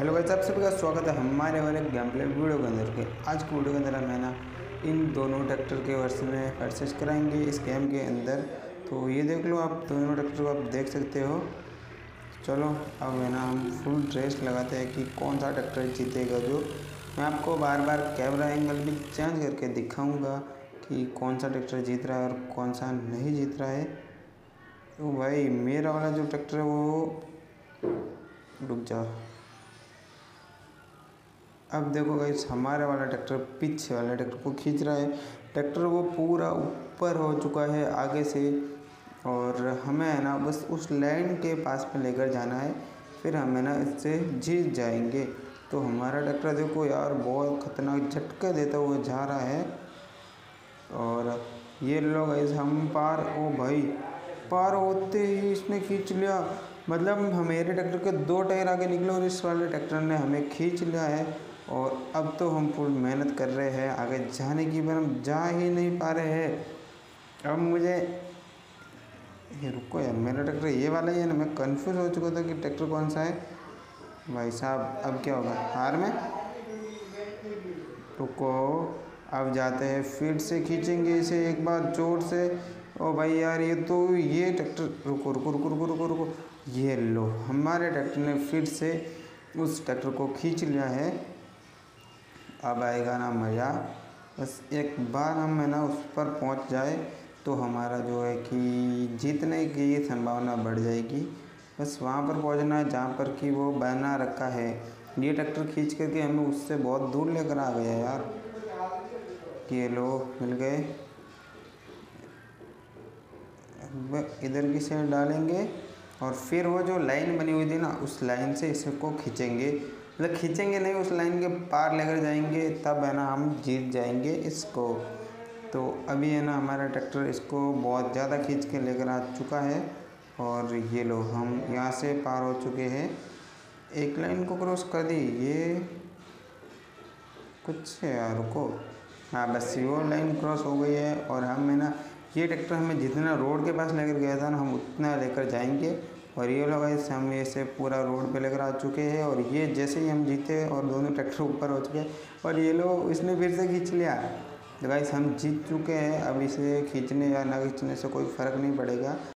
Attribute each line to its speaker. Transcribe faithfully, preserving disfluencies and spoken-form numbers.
Speaker 1: Hello guys, आप सभी का स्वागत है हमारे वाले गेम प्ले वीडियो के अंदर के। आज की वीडियो के अंदर हम है ना इन दोनों ट्रैक्टर के वर्ष में परचेज कराएंगे इस गेम के अंदर। तो ये देख लो, आप दोनों ट्रैक्टर को आप देख सकते हो। चलो अब है ना हम फुल ड्रेस लगाते हैं कि कौन सा ट्रैक्टर जीतेगा। जो मैं आपको बार बार कैमरा एंगल भी चेंज करके दिखाऊँगा कि कौन सा ट्रैक्टर जीत रहा है और कौन सा नहीं जीत रहा है। तो भाई मेरा वाला जो ट्रैक्टर है वो, रुक जाओ, अब देखो गाइस, हमारा वाला ट्रैक्टर पीछे वाला ट्रैक्टर को खींच रहा है। ट्रैक्टर वो पूरा ऊपर हो चुका है आगे से, और हमें है ना बस उस लाइन के पास में लेकर जाना है, फिर हमें ना इससे जीत जाएंगे। तो हमारा ट्रैक्टर देखो यार, बहुत खतरनाक झटका देता हुआ जा रहा है। और ये लोग गाइस हम पार, ओ भाई पार होते ही इसने खींच लिया। मतलब मेरे ट्रैक्टर के दो टायर आगे निकले और इस वाले ट्रैक्टर ने हमें खींच लिया है। और अब तो हम फुल मेहनत कर रहे हैं आगे जाने की, पर हम जा ही नहीं पा रहे हैं। अब मुझे ये, रुको यार, मेरा ट्रैक्टर ये वाला ही है ना। मैं कंफ्यूज हो चुका था कि ट्रैक्टर कौन सा है। भाई साहब अब क्या होगा, हार में। रुको, अब जाते हैं, फिर से खींचेंगे इसे एक बार जोर से। ओ भाई यार, ये तो ये ट्रैक्टर, रुको रुको रुको रुको रुको रुको, ये लो, हमारे ट्रैक्टर ने फिर से उस ट्रैक्टर को खींच लिया है। अब आएगा ना मज़ा। बस एक बार हम है ना उस पर पहुंच जाए तो हमारा जो है कि जीतने की संभावना बढ़ जाएगी। बस वहां पर पहुंचना है जहां पर कि वो बना रखा है। ये ट्रैक्टर खींच करके हमें उससे बहुत दूर लेकर आ गया यार। ये लो, मिल गए। इधर की साइड डालेंगे और फिर वो जो लाइन बनी हुई थी ना, उस लाइन से इसको खींचेंगे। मतलब खींचेंगे नहीं, उस लाइन के पार लेकर जाएंगे, तब है ना हम जीत जाएंगे इसको। तो अभी है ना हमारा ट्रैक्टर इसको बहुत ज़्यादा खींच के लेकर आ चुका है। और ये लो, हम यहाँ से पार हो चुके हैं। एक लाइन को क्रॉस कर दी, ये कुछ है यार, रुको। हाँ बस वो लाइन क्रॉस हो गई है। और हम है ना, ये ट्रैक्टर हमें जितना रोड के पास लेकर गया था ना, हम उतना लेकर जाएंगे। और ये लोग ऐसे हम ऐसे पूरा रोड पे लेकर आ चुके हैं। और ये जैसे ही हम जीते और दोनों ट्रैक्टर ऊपर हो चुके हैं, और ये लोग इसने फिर से खींच लिया। तो गाइस हम जीत चुके हैं। अब इसे खींचने या ना खींचने से कोई फ़र्क नहीं पड़ेगा।